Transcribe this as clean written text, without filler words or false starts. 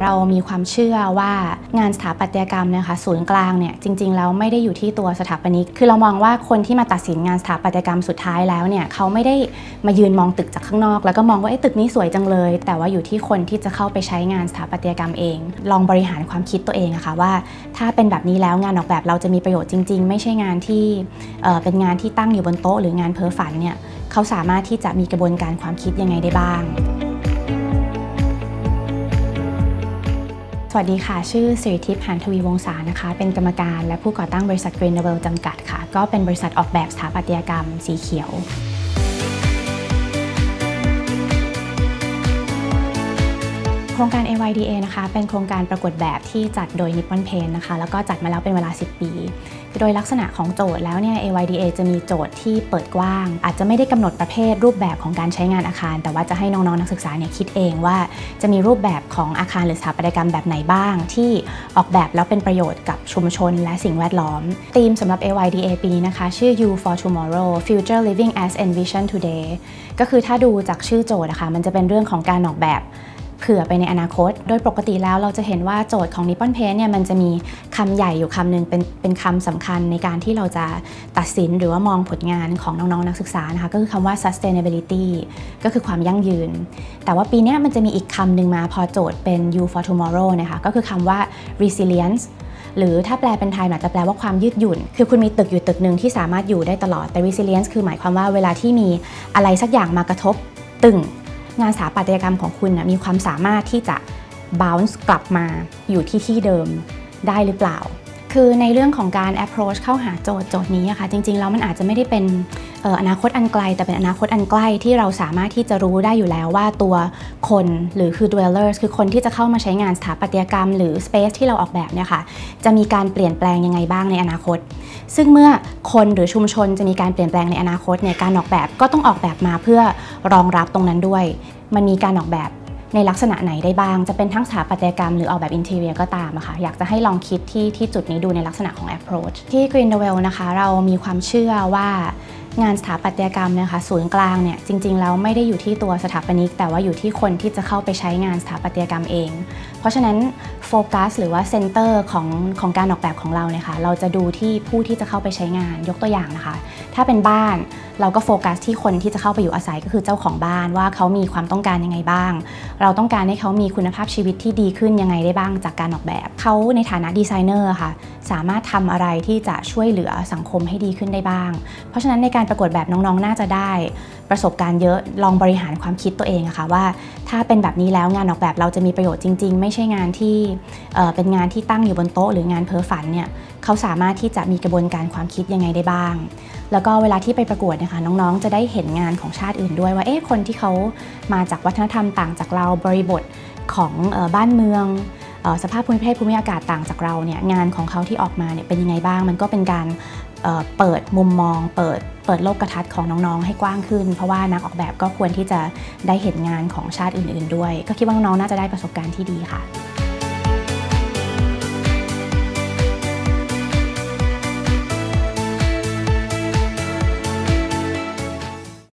เรามีความเชื่อว่างานสถาปัตยกรรมนะคะศูนย์กลางเนี่ยจริงๆแล้วไม่ได้อยู่ที่ตัวสถาปนิกคือเรามองว่าคนที่มาตัดสินงานสถาปัตยกรรมสุดท้ายแล้วเนี่ยเขาไม่ได้มายืนมองตึกจากข้างนอกแล้วก็มองว่าตึกนี้สวยจังเลยแต่ว่าอยู่ที่คนที่จะเข้าไปใช้งานสถาปัตยกรรมเองลองบริหารความคิดตัวเองอะค่ะว่าถ้าเป็นแบบนี้แล้วงานออกแบบเราจะมีประโยชน์จริงๆไม่ใช่งานที่เป็นงานที่ตั้งอยู่บนโต๊ะหรืองานเพ้อฝันเนี่ยเขาสามารถที่จะมีกระบวนการความคิดยังไงได้บ้างสวัสดีค่ะชื่อสิริทิพย์ หานทวีวงศานะคะเป็นกรรมการและผู้ก่อตั้งบริษัท Green Novel จำกัดค่ะก็เป็นบริษัทออกแบบสถาปัตยกรรมสีเขียวโครงการ AYDA นะคะเป็นโครงการประกวดแบบที่จัดโดย Nippon Paint นะคะแล้วก็จัดมาแล้วเป็นเวลา10 ปีโดยลักษณะของโจทย์แล้วเนี่ย AYDA จะมีโจทย์ที่เปิดกว้างอาจจะไม่ได้กำหนดประเภทรูปแบบของการใช้งานอาคารแต่ว่าจะให้น้องๆนักศึกษาเนี่ยคิดเองว่าจะมีรูปแบบของอาคารหรือสถาปัตยกรรมแบบไหนบ้างที่ออกแบบแล้วเป็นประโยชน์กับชุมชนและสิ่งแวดล้อมธีมสำหรับ AYDA ปีนี้นะคะชื่อ You for Tomorrow Future Living as Envisioned Today ก็คือถ้าดูจากชื่อโจทย์นะคะมันจะเป็นเรื่องของการออกแบบเผื่อไปในอนาคตโดยปกติแล้วเราจะเห็นว่าโจทย์ของ Nippon Paint เนี่ยมันจะมีคำใหญ่อยู่คำหนึ่งเป็นคำสำคัญในการที่เราจะตัดสินหรือว่ามองผลงานของน้องๆนักศึกษานะคะก็คือคำว่า sustainability ก็คือความยั่งยืนแต่ว่าปีนี้มันจะมีอีกคำหนึ่งมาพอโจทย์เป็น You for Tomorrow นะคะก็คือคำว่า resilience หรือถ้าแปลเป็นไทยอาจจะแปลว่าความยืดหยุ่นคือคุณมีตึกอยู่ตึกหนึ่งที่สามารถอยู่ได้ตลอดแต่ resilience คือหมายความว่าเวลาที่มีอะไรสักอย่างมากระทบตึงงานสถาปัตยกรรมของคุณมีความสามารถที่จะ bounce กลับมาอยู่ที่เดิมได้หรือเปล่าคือในเรื่องของการ approach เข้าหาโจทย์นี้ค่ะจริงๆแล้วมันอาจจะไม่ได้เป็นอนาคตอันไกลแต่เป็นอนาคตอันใกล้ที่เราสามารถที่จะรู้ได้อยู่แล้วว่าตัวคนหรือคือ dwellers คือคนที่จะเข้ามาใช้งานสถาปัตยกรรมหรือ space ที่เราออกแบบเนี่ยค่ะจะมีการเปลี่ยนแปลงยังไงบ้างในอนาคตซึ่งเมื่อคนหรือชุมชนจะมีการเปลี่ยนแปลงในอนาคตเนี่ยการออกแบบก็ต้องออกแบบมาเพื่อรองรับตรงนั้นด้วยมันมีการออกแบบในลักษณะไหนได้บ้างจะเป็นทั้งสถาปัตยกรรมหรือออกแบบอินทีเรียก็ตามค่ะอยากจะให้ลองคิดที่จุดนี้ดูในลักษณะของ approach ที่ Green Novel นะคะเรามีความเชื่อว่างานสถาปัตยกรรมนะคะศูนย์กลางเนี่ยจริงๆแล้วไม่ได้อยู่ที่ตัวสถาปนิกแต่ว่าอยู่ที่คนที่จะเข้าไปใช้งานสถาปัตยกรรมเองเพราะฉะนั้นโฟกัสหรือว่าเซนเตอร์ของการออกแบบของเราเนี่ยค่ะเราจะดูที่ผู้ที่จะเข้าไปใช้งานยกตัวอย่างนะคะถ้าเป็นบ้านเราก็โฟกัสที่คนที่จะเข้าไปอยู่อาศัยก็คือเจ้าของบ้านว่าเขามีความต้องการยังไงบ้างเราต้องการให้เขามีคุณภาพชีวิตที่ดีขึ้นยังไงได้บ้างจากการออกแบบเขาในฐานะดีไซเนอร์ค่ะสามารถทำอะไรที่จะช่วยเหลือสังคมให้ดีขึ้นได้บ้างเพราะฉะนั้นในการประกวดแบบน้องๆน่าจะได้ประสบการณ์เยอะลองบริหารความคิดตัวเองอะค่ะว่าถ้าเป็นแบบนี้แล้วงานออกแบบเราจะมีประโยชน์จริงๆไม่ใช่งานที่เป็นงานที่ตั้งอยู่บนโต๊ะหรืองานเพ้อฝันเนี่ยเขาสามารถที่จะมีกระบวนการความคิดยังไงได้บ้างแล้วก็เวลาที่ไปประกวดนะคะน้องๆจะได้เห็นงานของชาติอื่นด้วยว่าคนที่เขามาจากวัฒนธรรมต่างจากเราบริบทของบ้านเมืองสภาพภูมิประเทศภูมิอากาศต่างจากเราเนี่ยงานของเขาที่ออกมาเนี่ยเป็นยังไงบ้างมันก็เป็นการเปิดมุมมองเปิดโลกทัศน์ของน้องๆให้กว้างขึ้นเพราะว่านักออกแบบก็ควรที่จะได้เห็นงานของชาติอื่นๆด้วยก็คิดว่าน้องๆน่าจะได้ประสบการณ์ที่ดีค่ะ